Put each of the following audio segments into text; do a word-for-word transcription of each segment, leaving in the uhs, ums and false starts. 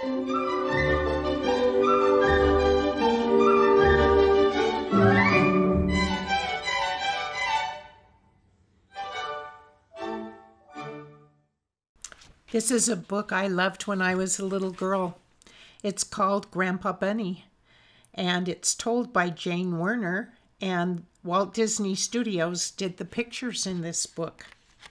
This is a book I loved when I was a little girl. It's called Grandpa Bunny, and it's told by Jane Werner, and Walt Disney Studios did the pictures in this book.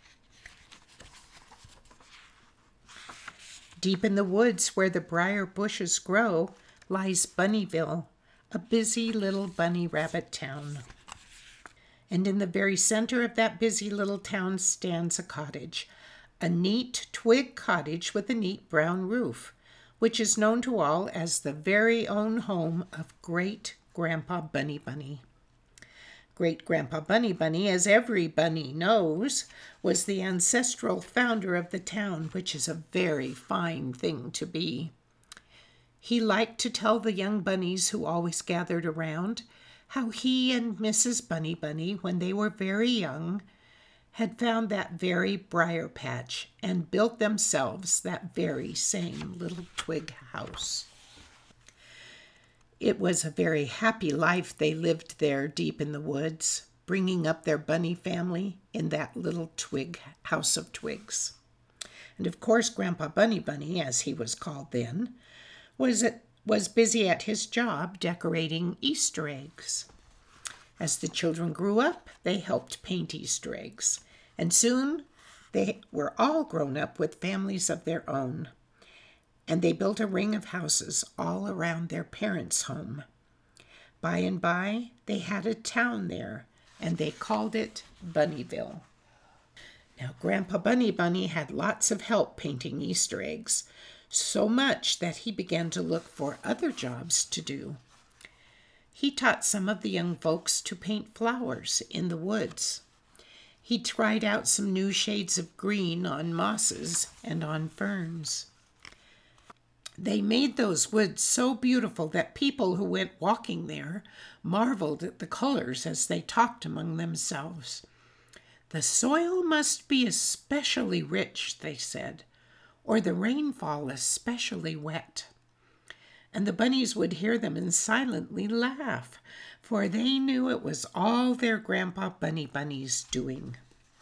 Deep in the woods where the briar bushes grow lies Bunnyville, a busy little bunny rabbit town. And in the very center of that busy little town stands a cottage, a neat twig cottage with a neat brown roof, which is known to all as the very own home of Great Grandpa Bunny Bunny. Great Grandpa Bunny Bunny, as every bunny knows, was the ancestral founder of the town, which is a very fine thing to be. He liked to tell the young bunnies who always gathered around how he and Missus Bunny Bunny, when they were very young, had found that very briar patch and built themselves that very same little twig house. It was a very happy life they lived there deep in the woods, bringing up their bunny family in that little twig house of twigs. And of course, Grandpa Bunny Bunny, as he was called then, was, at, was busy at his job decorating Easter eggs. As the children grew up, they helped paint Easter eggs, and soon they were all grown up with families of their own, and they built a ring of houses all around their parents' home. By and by, they had a town there, and they called it Bunnyville. Now, Grandpa Bunny Bunny had lots of help painting Easter eggs, so much that he began to look for other jobs to do. He taught some of the young folks to paint flowers in the woods. He tried out some new shades of green on mosses and on ferns. They made those woods so beautiful that people who went walking there marveled at the colors as they talked among themselves. "The soil must be especially rich," they said, "or the rainfall especially wet." And the bunnies would hear them and silently laugh, for they knew it was all their Grandpa Bunny Bunny's doing.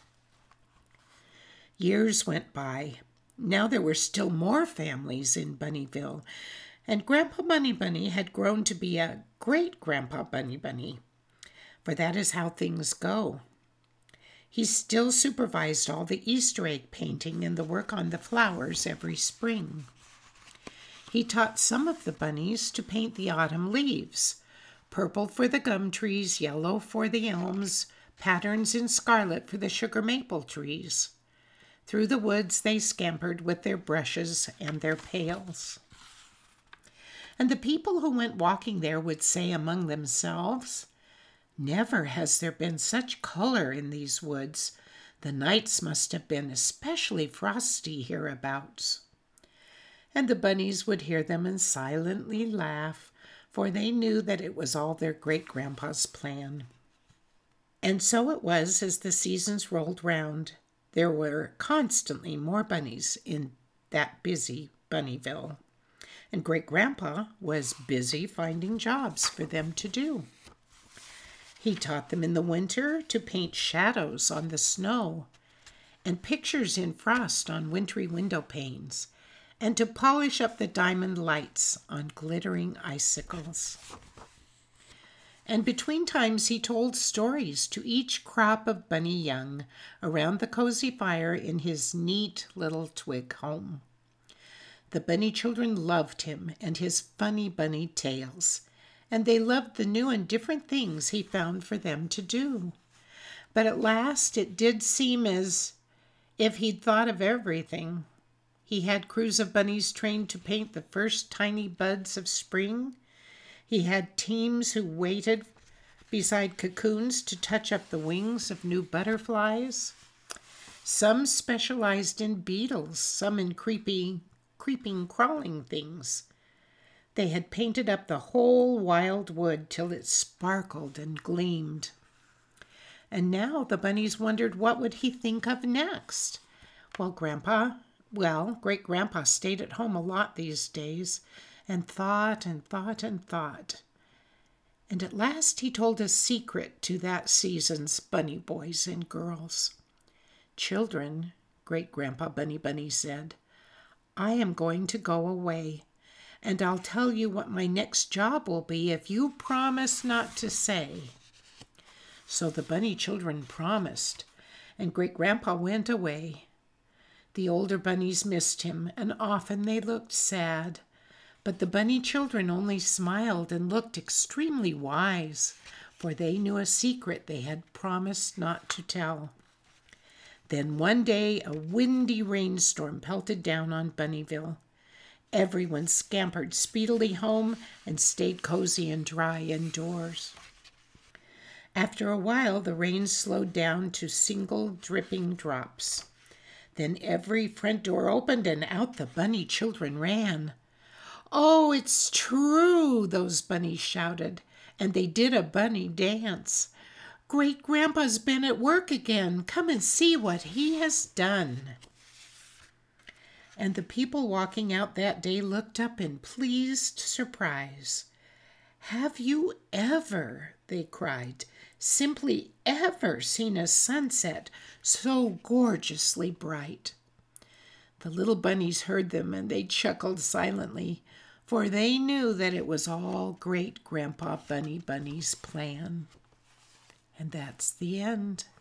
Years went by. Now there were still more families in Bunnyville, and Grandpa Bunny Bunny had grown to be a great Grandpa Bunny Bunny, for that is how things go. He still supervised all the Easter egg painting and the work on the flowers every spring. He taught some of the bunnies to paint the autumn leaves, purple for the gum trees, yellow for the elms, patterns in scarlet for the sugar maple trees. Through the woods they scampered with their brushes and their pails. And the people who went walking there would say among themselves, "Never has there been such color in these woods. The nights must have been especially frosty hereabouts." And the bunnies would hear them and silently laugh, for they knew that it was all their great-grandpa's plan. And so it was as the seasons rolled round. There were constantly more bunnies in that busy Bunnyville, and Great-Grandpa was busy finding jobs for them to do. He taught them in the winter to paint shadows on the snow and pictures in frost on wintry window panes, and to polish up the diamond lights on glittering icicles. And between times he told stories to each crop of bunny young around the cozy fire in his neat little twig home. The bunny children loved him and his funny bunny tales, and they loved the new and different things he found for them to do. But at last it did seem as if he'd thought of everything. He had crews of bunnies trained to paint the first tiny buds of spring. He had teams who waited beside cocoons to touch up the wings of new butterflies. Some specialized in beetles, some in creepy, creeping, crawling things. They had painted up the whole wild wood till it sparkled and gleamed. And now the bunnies wondered what would he think of next. Well, Grandpa Well, Great Grandpa stayed at home a lot these days and thought and thought and thought. And at last he told a secret to that season's bunny boys and girls. "Children," Great Grandpa Bunny Bunny said, "I am going to go away, and I'll tell you what my next job will be if you promise not to say." So the bunny children promised, and Great Grandpa went away. The older bunnies missed him, and often they looked sad. But the bunny children only smiled and looked extremely wise, for they knew a secret they had promised not to tell. Then one day a windy rainstorm pelted down on Bunnyville. Everyone scampered speedily home and stayed cozy and dry indoors. After a while, the rain slowed down to single dripping drops. Then every front door opened and out the bunny children ran. "Oh, it's true," those bunnies shouted, and they did a bunny dance. "Great Grandpa's been at work again. Come and see what he has done." And the people walking out that day looked up in pleased surprise. "Have you ever," they cried, "simply ever seen a sunset so gorgeously bright?" The little bunnies heard them, and they chuckled silently, for they knew that it was all Great Grandpa Bunny Bunny's plan. And that's the end.